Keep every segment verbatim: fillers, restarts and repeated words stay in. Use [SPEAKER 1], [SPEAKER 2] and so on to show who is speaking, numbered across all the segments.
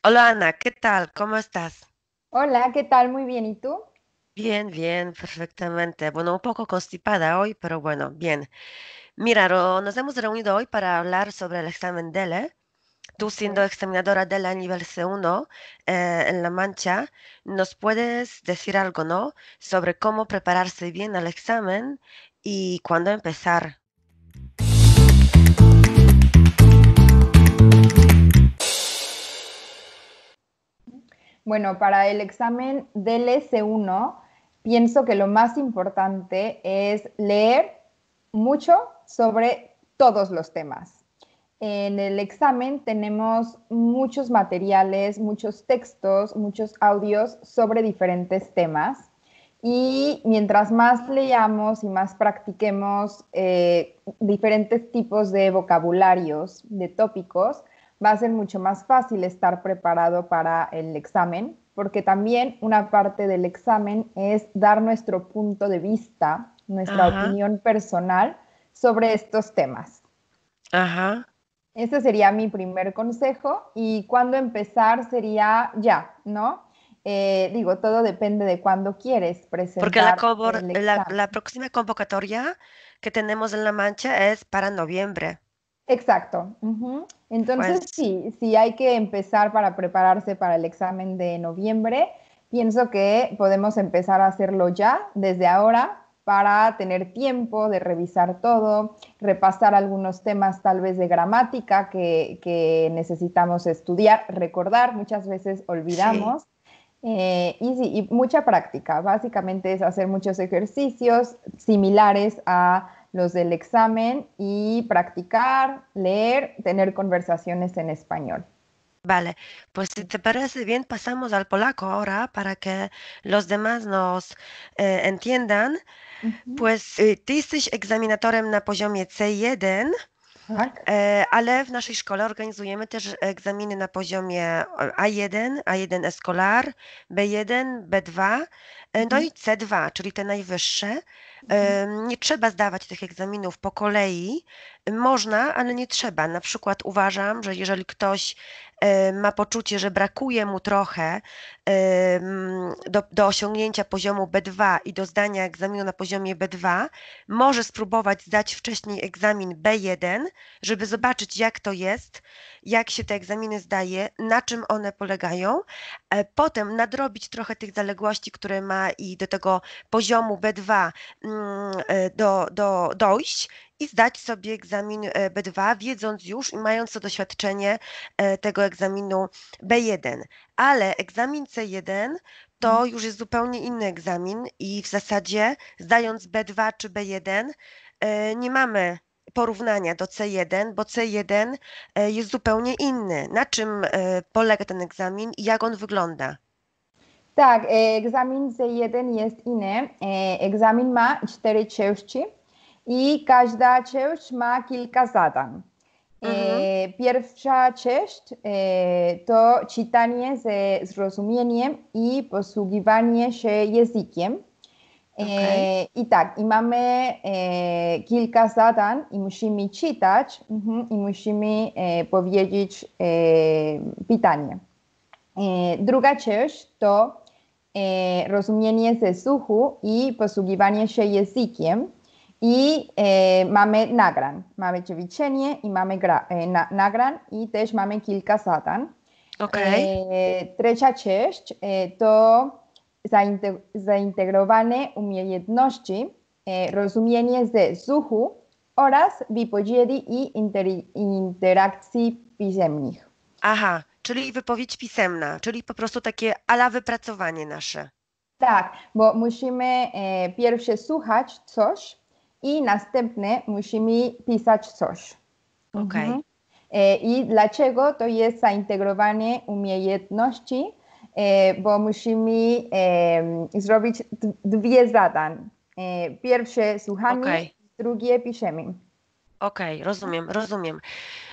[SPEAKER 1] Hola Ana, ¿qué tal? ¿Cómo estás?
[SPEAKER 2] Hola, ¿qué tal? Muy bien, ¿y tú?
[SPEAKER 1] Bien, bien, perfectamente. Bueno, un poco constipada hoy, pero bueno, bien. Mira, ro- nos hemos reunido hoy para hablar sobre el examen D E L E. Tú siendo
[SPEAKER 2] Ok.
[SPEAKER 1] examinadora D E L E a nivel C uno eh, en La Mancha, ¿nos puedes decir algo, no? Sobre cómo prepararse bien al examen y cuándo empezar.
[SPEAKER 2] Bueno, para el examen del S uno, pienso que lo más importante es leer mucho sobre todos los temas. En el examen tenemos muchos materiales, muchos textos, muchos audios sobre diferentes temas. Y mientras más leamos y más practiquemos eh, diferentes tipos de vocabularios, de tópicos, va a ser mucho más fácil estar preparado para el examen, porque también una parte del examen es dar nuestro punto de vista, nuestra
[SPEAKER 1] Ajá,
[SPEAKER 2] opinión personal sobre estos temas.
[SPEAKER 1] ajá.
[SPEAKER 2] Ese sería mi primer consejo y cuándo empezar sería ya, ¿no? Eh, digo, todo depende de cuándo quieres
[SPEAKER 1] Porque la,
[SPEAKER 2] presentar
[SPEAKER 1] cobor-
[SPEAKER 2] el
[SPEAKER 1] la,
[SPEAKER 2] examen.
[SPEAKER 1] la próxima convocatoria que tenemos en La Mancha es para noviembre.
[SPEAKER 2] Exacto. Ujú. Entonces,
[SPEAKER 1] Pues
[SPEAKER 2] sí, sí hay que empezar para prepararse para el examen de noviembre. Pienso que podemos empezar a hacerlo ya, desde ahora, para tener tiempo de revisar todo, repasar algunos temas tal vez de gramática que, que necesitamos estudiar, recordar, muchas veces
[SPEAKER 1] sí.
[SPEAKER 2] olvidamos. Eh, y sí, y mucha práctica. Básicamente es hacer muchos ejercicios similares a los del examen y practicar, leer, tener conversaciones en español.
[SPEAKER 1] Vale, pues si te parece bien, pasamos al polaco ahora para que los demás nos e, entiendan.
[SPEAKER 2] Mhm.
[SPEAKER 1] Pues y, ty jesteś egzaminatorem na poziomie C jeden,
[SPEAKER 2] Tak.
[SPEAKER 1] e, ale w naszej szkole organizujemy też egzaminy na poziomie e, A jeden, A jeden Escolar, B jeden, B dwa, e, no
[SPEAKER 2] Mhm.
[SPEAKER 1] i C dwa, czyli te najwyższe.
[SPEAKER 2] Mhm.
[SPEAKER 1] E, Nie trzeba zdawać tych egzaminów po kolei. Można, ale nie trzeba. Na przykład uważam, że jeżeli ktoś e, ma poczucie, że brakuje mu trochę em, do, do osiągnięcia poziomu B dwa i do zdania egzaminu na poziomie B dwa, może spróbować zdać wcześniej egzamin B jeden, żeby zobaczyć, jak to jest, jak się te egzaminy zdaje, na czym one polegają. e, Potem nadrobić trochę tych zaległości, które ma i do tego poziomu B dwa mm, e, do, do, dojść i zdać sobie egzamin e, B dwa, wiedząc już i mając to doświadczenie e, tego egzaminu B jeden. Ale egzamin C jeden to już jest zupełnie inny egzamin i w zasadzie zdając B dwa czy B jeden e, nie mamy porównania do C jeden, bo C jeden e, jest zupełnie inny. Na czym e, polega ten egzamin i jak on wygląda?
[SPEAKER 2] Tak, e, egzamin C jeden jest inny. E, egzamin ma cztery części i każda część ma kilka zadań.
[SPEAKER 1] Mhm,
[SPEAKER 2] E, pierwsza część e, to czytanie ze zrozumieniem i posługiwanie się językiem. E,
[SPEAKER 1] okej,
[SPEAKER 2] I tak, i mamy e, kilka zadań i musimy czytać mhm, i musimy e, powiedzieć e, pytanie. E, druga część to e, rozumienie ze słuchu i posługiwanie się językiem. I e, mamy nagrań. Mamy ćwiczenie i mamy gra, e, na, nagrań i też mamy kilka zadań.
[SPEAKER 1] okej.
[SPEAKER 2] E, trzecia część e, to zainte, zaintegrowane umiejętności, e, rozumienie ze słuchu oraz wypowiedzi i inter, interakcji pisemnych.
[SPEAKER 1] Aha, czyli wypowiedź pisemna, czyli po prostu takie ala wypracowanie nasze.
[SPEAKER 2] Tak, bo musimy e, pierwsze słuchać coś i następnie musimy pisać coś. Mhm.
[SPEAKER 1] Okej,
[SPEAKER 2] E, I dlaczego to jest zaintegrowanie umiejętności? E, bo musimy e, zrobić d- dwie zadania. E, pierwsze słuchanie,
[SPEAKER 1] okej,
[SPEAKER 2] drugie piszemy.
[SPEAKER 1] okej, rozumiem, rozumiem.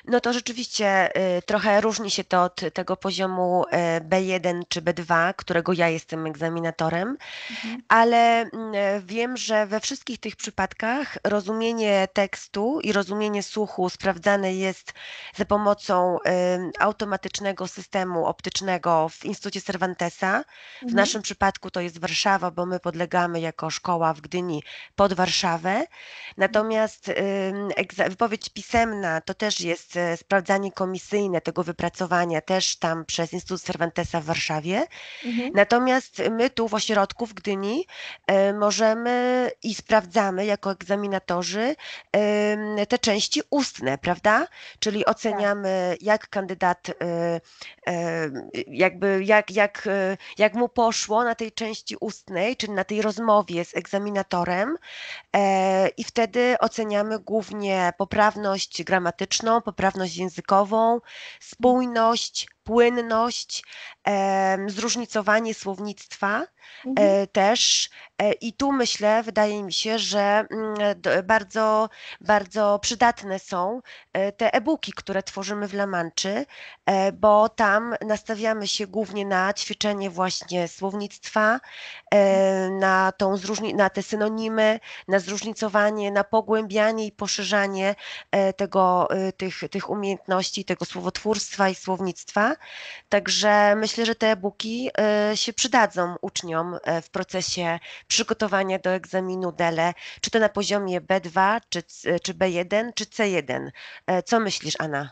[SPEAKER 1] No to rzeczywiście y, trochę różni się to od tego poziomu y, B jeden czy B dwa, którego ja jestem egzaminatorem,
[SPEAKER 2] Ujú,
[SPEAKER 1] ale mm, e, wiem, że we wszystkich tych przypadkach rozumienie tekstu i rozumienie słuchu sprawdzane jest za pomocą ym, automatycznego systemu optycznego w Instytucie Cervantesa. W
[SPEAKER 2] ujú,
[SPEAKER 1] naszym przypadku to jest Warszawa, bo my podlegamy jako szkoła w Gdyni pod Warszawę. Natomiast ym, egza- wypowiedź pisemna to też jest e, sprawdzanie komisyjne tego wypracowania, też tam przez Instytut Cervantesa w Warszawie.
[SPEAKER 2] ujú.
[SPEAKER 1] Natomiast my tu w ośrodku w Gdyni e, możemy i sprawdzamy jako egzaminatorzy em, te części ustne, prawda? Czyli
[SPEAKER 2] Claro,
[SPEAKER 1] oceniamy, jak kandydat, e, e, jakby jak, jak, e, jak mu poszło na tej części ustnej, czyli na tej rozmowie z egzaminatorem. E, I wtedy oceniamy głównie poprawność gramatyczną, poprawność językową, spójność, płynność, em, zróżnicowanie słownictwa
[SPEAKER 2] ujú,
[SPEAKER 1] e, też. E, I tu myślę, wydaje mi się, że mm, d- bardzo, bardzo przydatne są e, te e-booki, które tworzymy w La Manczy, e, bo tam nastawiamy się głównie na ćwiczenie właśnie słownictwa, e, na tą zróżni- na te synonimy, na zróżnicowanie, na pogłębianie i poszerzanie e, tego, e, tych, tych umiejętności, tego słowotwórstwa i słownictwa. Także myślę, że te e-booki e, się przydadzą uczniom e, w procesie przygotowania do egzaminu D E L E, czy to na poziomie B dwa, czy, c- czy B jeden, czy C jeden. E, Co myślisz, Anna?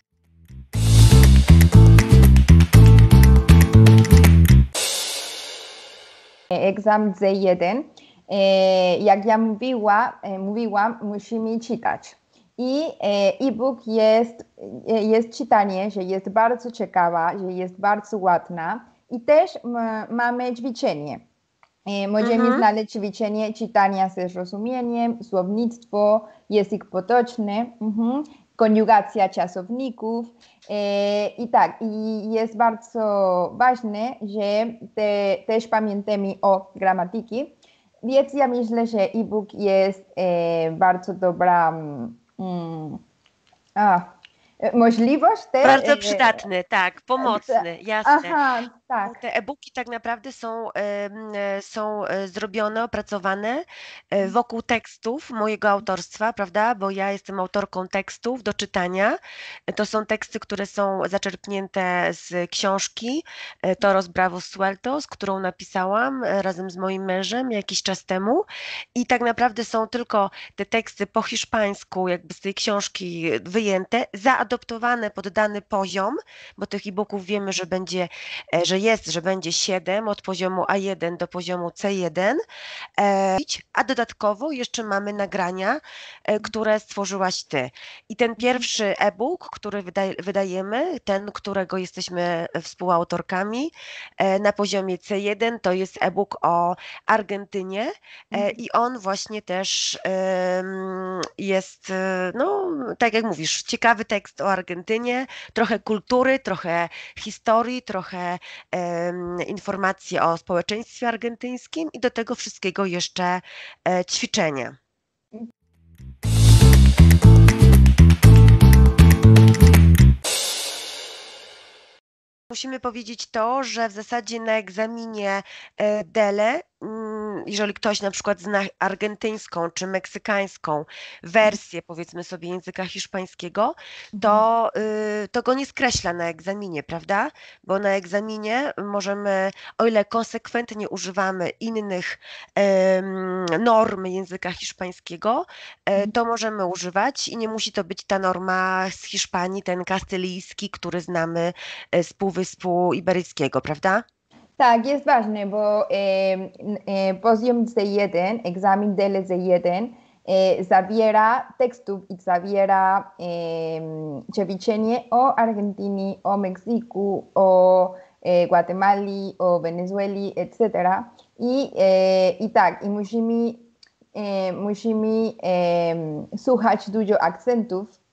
[SPEAKER 2] egzam Z jeden. E, jak ja mówiła, e, mówiłam, musimy czytać. I e, e-book jest, e, jest czytanie, że jest bardzo ciekawa, że jest bardzo ładna i też m, mamy ćwiczenie. E, Możemy
[SPEAKER 1] Mhm,
[SPEAKER 2] znaleźć ćwiczenie czytania ze zrozumieniem, słownictwo, język potoczny, mhm, konjugacja czasowników. E, I tak, i jest bardzo ważne, że te, też pamiętamy o gramatyki, więc ja myślę, że e-book jest e, bardzo dobra mm, a, możliwość też.
[SPEAKER 1] bardzo
[SPEAKER 2] E,
[SPEAKER 1] przydatny, tak,
[SPEAKER 2] e,
[SPEAKER 1] pomocny, jasne.
[SPEAKER 2] aha,
[SPEAKER 1] Bo
[SPEAKER 2] tak.
[SPEAKER 1] te e-booki tak naprawdę są, em, e, są e, zrobione, opracowane e, wokół tekstów mojego autorstwa, prawda? Bo ja jestem autorką tekstów do czytania. E, To są teksty, które są zaczerpnięte z książki e, Toros Bravos Sueltos, którą napisałam e, razem z moim mężem jakiś czas temu. I tak naprawdę są tylko te teksty po hiszpańsku, jakby z tej książki wyjęte, zaadoptowane pod dany poziom, bo tych e-booków wiemy, że będzie e, że jest, że będzie siedem od poziomu A jeden do poziomu C jeden, e, a dodatkowo jeszcze mamy nagrania, e, które stworzyłaś ty. I ten pierwszy e-book, który wydaj, wydajemy, ten, którego jesteśmy współautorkami, e, na poziomie C jeden, to jest e-book o Argentynie e, i on właśnie też em, jest, e, no, tak jak mówisz, ciekawy tekst o Argentynie, trochę kultury, trochę historii, trochę em, informacji o społeczeństwie argentyńskim i do tego wszystkiego jeszcze e, ćwiczenia. Musimy powiedzieć to, że w zasadzie na egzaminie e, D E L E, mm, jeżeli ktoś na przykład zna argentyńską czy meksykańską wersję, powiedzmy sobie, języka hiszpańskiego, to, y, to go nie skreśla na egzaminie, prawda? Bo na egzaminie możemy, o ile konsekwentnie używamy innych em, norm języka hiszpańskiego, e, to możemy używać i nie musi to być ta norma z Hiszpanii, ten kastylijski, który znamy e, z Półwyspu Iberyjskiego, prawda?
[SPEAKER 2] Tak, jest ważne, bo e, e, poziom C jeden, egzamin D L C jeden, e, zawiera tekstów i zawiera e, ćwiczenie o Argentynie, o Meksyku, o e, Gwatemali, o Wenezueli, et cetera. I, e, i tak, i musimy, e, musimy e, słuchać dużo akcentów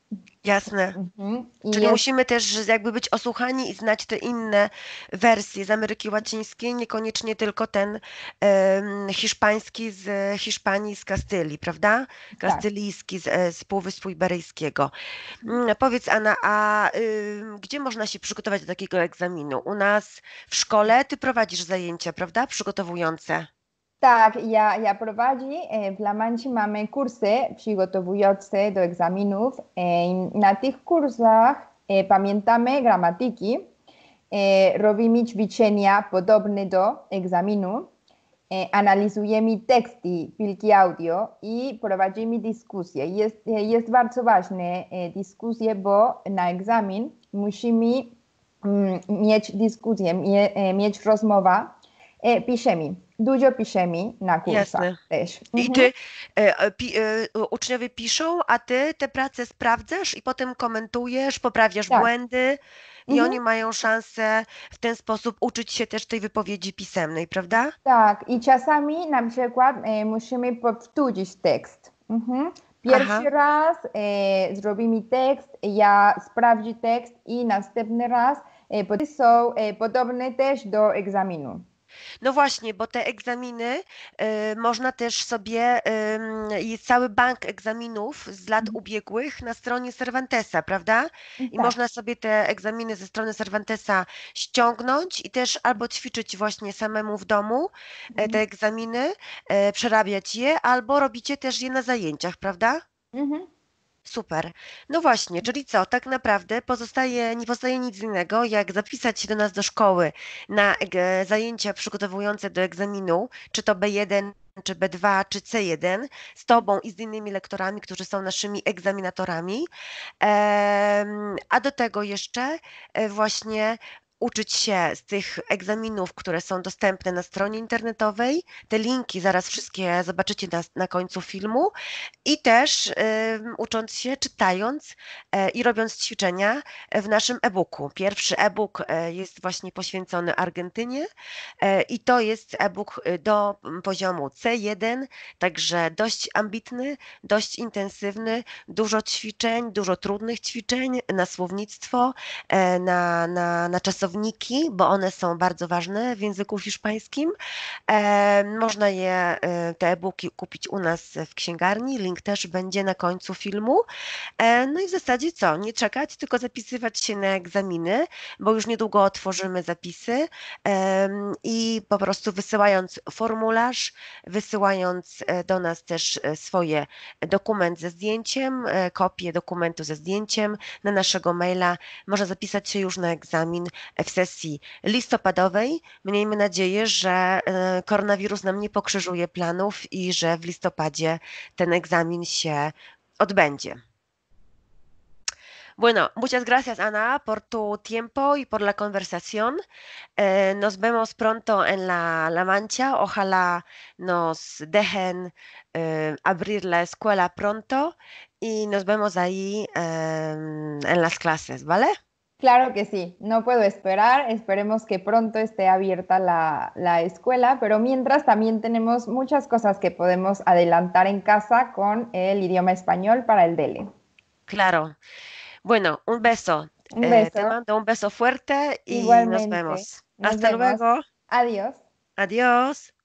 [SPEAKER 1] Jasne.
[SPEAKER 2] Ujú.
[SPEAKER 1] Czyli
[SPEAKER 2] Y es
[SPEAKER 1] musimy też jakby być osłuchani i znać te inne wersje z Ameryki Łacińskiej, niekoniecznie tylko ten em, hiszpański z Hiszpanii, z Kastylii, prawda?
[SPEAKER 2] exacto.
[SPEAKER 1] Kastylijski z, e, z Półwyspu Iberyjskiego. Mm, Powiedz, Anna, a ym, gdzie można się przygotować do takiego egzaminu? U nas w szkole ty prowadzisz zajęcia, prawda? Przygotowujące.
[SPEAKER 2] Tak, ja, ja prowadzi. E, w La Manchi mamy kursy przygotowujące do egzaminów. E, i na tych kursach e, pamiętamy gramatyki, e, robimy ćwiczenia podobne do egzaminu, e, analizujemy teksty, pliki audio i prowadzimy dyskusje. Jest, e, jest bardzo ważne e, dyskusje, bo na egzamin musimy mm, mieć dyskusję, mie, e, mieć rozmowę. E, piszemy, dużo piszemy na kursach
[SPEAKER 1] Jasne.
[SPEAKER 2] też.
[SPEAKER 1] I
[SPEAKER 2] Mhm.
[SPEAKER 1] ty, e, e, pi, e, uczniowie piszą, a ty te prace sprawdzasz i potem komentujesz, poprawiasz
[SPEAKER 2] Tak.
[SPEAKER 1] błędy i
[SPEAKER 2] Mhm.
[SPEAKER 1] oni mają szansę w ten sposób uczyć się też tej wypowiedzi pisemnej, prawda?
[SPEAKER 2] Tak, i czasami na przykład e, musimy powtórzyć tekst. Mhm. Pierwszy
[SPEAKER 1] Aha.
[SPEAKER 2] raz e, zrobimy tekst, ja sprawdzę tekst i następny raz e, bo są e, podobne też do egzaminu.
[SPEAKER 1] No właśnie, bo te egzaminy y, można też sobie, ym, jest cały bank egzaminów z lat
[SPEAKER 2] Mhm.
[SPEAKER 1] ubiegłych na stronie Cervantesa, prawda? I
[SPEAKER 2] Tak.
[SPEAKER 1] można sobie te egzaminy ze strony Cervantesa ściągnąć i też albo ćwiczyć właśnie samemu w domu e, te
[SPEAKER 2] Mhm.
[SPEAKER 1] egzaminy, e, przerabiać je, albo robicie też je na zajęciach, prawda?
[SPEAKER 2] Mhm.
[SPEAKER 1] Super. No właśnie, czyli co? Tak naprawdę pozostaje, nie pozostaje nic innego, jak zapisać się do nas do szkoły na eg- zajęcia przygotowujące do egzaminu, czy to B jeden, czy B dwa, czy C jeden, z tobą i z innymi lektorami, którzy są naszymi egzaminatorami. Em, A do tego jeszcze e, właśnie uczyć się z tych egzaminów, które są dostępne na stronie internetowej. Te linki zaraz wszystkie zobaczycie na, na końcu filmu. I też em, ucząc się, czytając e, i robiąc ćwiczenia e, w naszym e-booku. Pierwszy e-book e, jest właśnie poświęcony Argentynie e, i to jest e-book e, do mm, poziomu C jeden, także dość ambitny, dość intensywny, dużo ćwiczeń, dużo trudnych ćwiczeń na słownictwo, e, na, na, na czasowniki, bo one są bardzo ważne w języku hiszpańskim. E, Można je, e, te e-booki kupić u nas w księgarni. Link też będzie na końcu filmu. E, No i w zasadzie co? Nie czekać, tylko zapisywać się na egzaminy, bo już niedługo otworzymy zapisy em, i po prostu wysyłając formularz, wysyłając e, do nas też e, swoje dokument ze zdjęciem, e, kopię dokumentu ze zdjęciem na naszego maila, można zapisać się już na egzamin w sesji listopadowej. Miejmy nadzieję, że e, koronawirus nam nie pokrzyżuje planów i że w listopadzie ten egzamin się odbędzie. Bueno, muchas gracias, Ana, por tu tiempo y por la conversación. Eh, nos vemos pronto en la, La Mancha. Ojalá nos dejen eh, abrir la escuela pronto y nos vemos ahí em, en las clases, ¿vale?
[SPEAKER 2] Claro que sí, no puedo esperar, esperemos que pronto esté abierta la, la escuela, pero mientras también tenemos muchas cosas que podemos adelantar en casa con el idioma español para el D L E.
[SPEAKER 1] Claro. Bueno, un beso.
[SPEAKER 2] Un
[SPEAKER 1] Eh, te
[SPEAKER 2] beso,
[SPEAKER 1] mando un beso fuerte y nos
[SPEAKER 2] igualmente,
[SPEAKER 1] vemos.
[SPEAKER 2] nos
[SPEAKER 1] Hasta
[SPEAKER 2] vemos,
[SPEAKER 1] luego.
[SPEAKER 2] adiós.
[SPEAKER 1] Adiós.